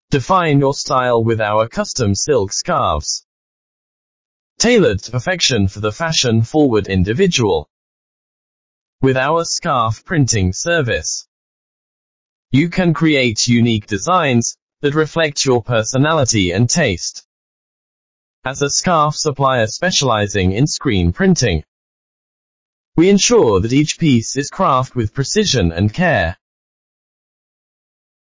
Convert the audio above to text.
Define your style with our custom silk scarves, tailored to perfection for the fashion-forward individual. With our scarf printing service, you can create unique designs that reflect your personality and taste. As a scarf supplier specializing in screen printing, we ensure that each piece is crafted with precision and care.